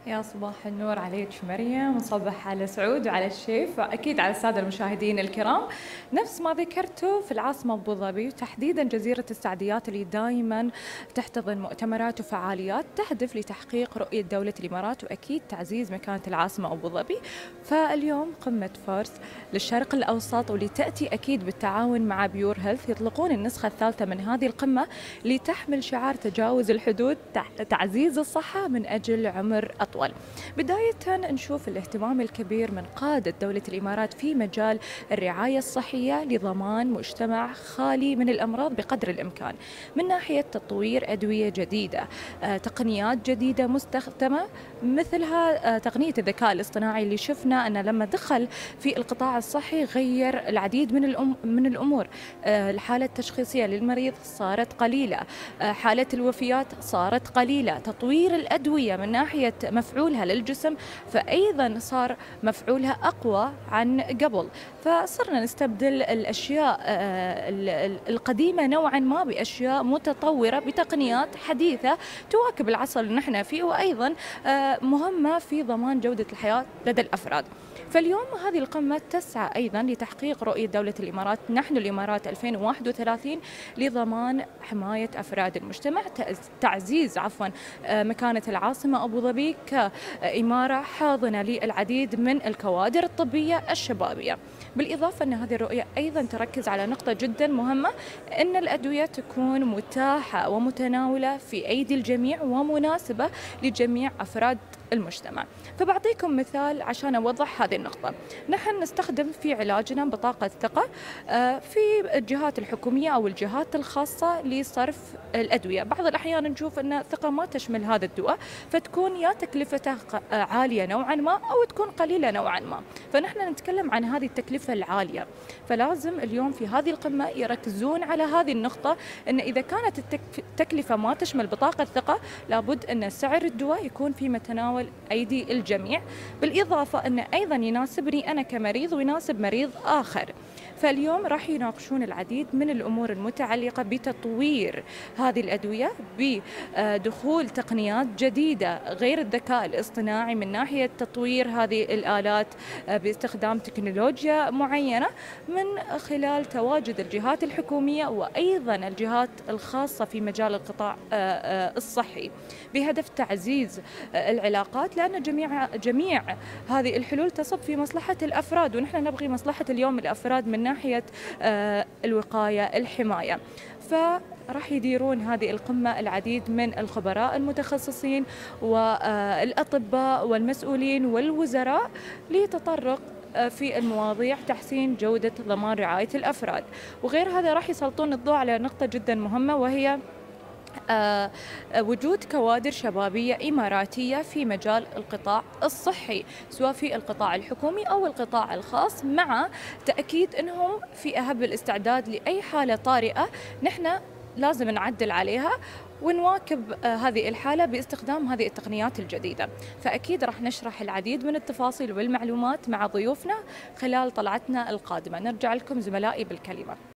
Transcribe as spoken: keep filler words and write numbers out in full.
يا صباح النور عليك مريم، ونصبح على سعود وعلى الشيف وأكيد على السادة المشاهدين الكرام. نفس ما ذكرتوا في العاصمة أبو ظبي وتحديدا جزيرة السعديات اللي دائما تحتضن مؤتمرات وفعاليات تهدف لتحقيق رؤية دولة الإمارات وأكيد تعزيز مكانة العاصمة أبو ظبي. فاليوم قمة فورس للشرق الأوسط واللي تأتي أكيد بالتعاون مع بيور هيلث يطلقون النسخة الثالثة من هذه القمة لتحمل شعار تجاوز الحدود، تعزيز الصحة من أجل عمر أطول. بداية نشوف الاهتمام الكبير من قادة دولة الإمارات في مجال الرعاية الصحية لضمان مجتمع خالي من الأمراض بقدر الإمكان، من ناحية تطوير أدوية جديدة، آه، تقنيات جديدة مستخدمة مثلها آه، تقنية الذكاء الاصطناعي اللي شفنا أنه لما دخل في القطاع الصحي غير العديد من الأم من الأمور. آه، الحالة التشخيصية للمريض صارت قليلة، آه، حالة الوفيات صارت قليلة، تطوير الأدوية من ناحية مفعولها للجسم فأيضا صار مفعولها أقوى عن قبل، فصرنا نستبدل الأشياء القديمة نوعا ما بأشياء متطورة بتقنيات حديثة تواكب العصر اللي نحن فيه، وأيضا مهمة في ضمان جودة الحياة لدى الأفراد. فاليوم هذه القمة تسعى أيضا لتحقيق رؤية دولة الإمارات نحن الإمارات ألفين وواحد وثلاثين لضمان حماية أفراد المجتمع، تعزيز عفوا مكانة العاصمة أبو ظبي كإمارة حاضنة للعديد من الكوادر الطبية الشبابية. بالإضافة أن هذه الرؤية أيضا تركز على نقطة جدا مهمة، أن الأدوية تكون متاحة ومتناولة في أيدي الجميع ومناسبة لجميع أفراد المجتمع. فبعطيكم مثال عشان أوضح هذه النقطة. نحن نستخدم في علاجنا بطاقة ثقة في الجهات الحكومية أو الجهات الخاصة لصرف الأدوية. بعض الأحيان نشوف أن الثقة ما تشمل هذا الدواء، فتكون يا تكلفته عالية نوعا ما أو تكون قليلة نوعا ما، فنحن نتكلم عن هذه التكلفة العالية. فلازم اليوم في هذه القمة يركزون على هذه النقطة، أن إذا كانت التكلفة ما تشمل بطاقة ثقة لابد أن سعر الدواء يكون في متناول أيدي الجميع، بالإضافة أن أيضا يناسبني أنا كمريض ويناسب مريض آخر. فاليوم راح يناقشون العديد من الأمور المتعلقة بتطوير هذه الأدوية، بدخول تقنيات جديدة غير الذكاء الاصطناعي من ناحية تطوير هذه الآلات باستخدام تكنولوجيا معينة من خلال تواجد الجهات الحكومية وأيضا الجهات الخاصة في مجال القطاع الصحي، بهدف تعزيز العلاقات، لأن جميع جميع هذه الحلول تصب في مصلحة الأفراد، ونحن نبغي مصلحة اليوم الأفراد من ناحية الوقاية الحماية. فراح يديرون هذه القمة العديد من الخبراء المتخصصين والأطباء والمسؤولين والوزراء لتطرق في المواضيع تحسين جودة ضمان رعاية الأفراد. وغير هذا راح يسلطون الضوء على نقطة جدا مهمة، وهي آه وجود كوادر شبابية إماراتية في مجال القطاع الصحي سواء في القطاع الحكومي أو القطاع الخاص، مع تأكيد أنهم في أهب الاستعداد لأي حالة طارئة نحن لازم نعدل عليها ونواكب آه هذه الحالة باستخدام هذه التقنيات الجديدة. فأكيد راح نشرح العديد من التفاصيل والمعلومات مع ضيوفنا خلال طلعتنا القادمة. نرجع لكم زملائي بالكلمة.